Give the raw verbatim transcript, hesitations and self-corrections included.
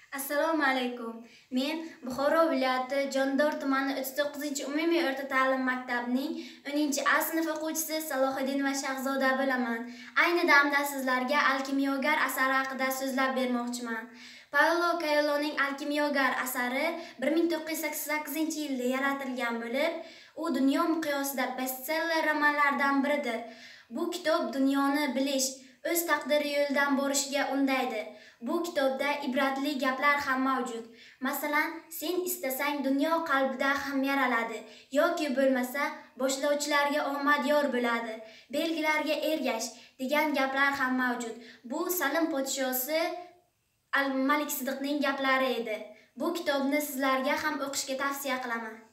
Assalomu alaykum. Men Buxoro viloyati Jondor tumani o'ttiz to'qqizinchi umumiy o'rta ta'lim maktabining o'ninchi A sinf o'quvchisi Salohiddinova Shahzoda bo'laman. Ayni damda sizlarga Kimyogar asari haqida so'zlab bermoqchiman. Paolo Kaelyoning Kimyogar asari bir ming to'qqiz yuz sakson sakkizinchi yilda yaratilgan bo'lib, u dunyo miqyosida bestseller romanlardan biridir. Bu kitob dunyoni bilish, o'z taqdiri yo'lidan borishga undaydi. Bu kitobda ibratli gaplar ham mavjud. Masalan, sen istasang dunyo qalbida ham yaraladi yoki bo'lmasa boshlovchilarga omad yor bo'ladi. Belgilarga ergash degan gaplar ham mavjud. Bu Salim podshosi Al-Malik Sidiqning gaplari edi. Bu kitobni sizlarga ham o'qishga tavsiya qilaman.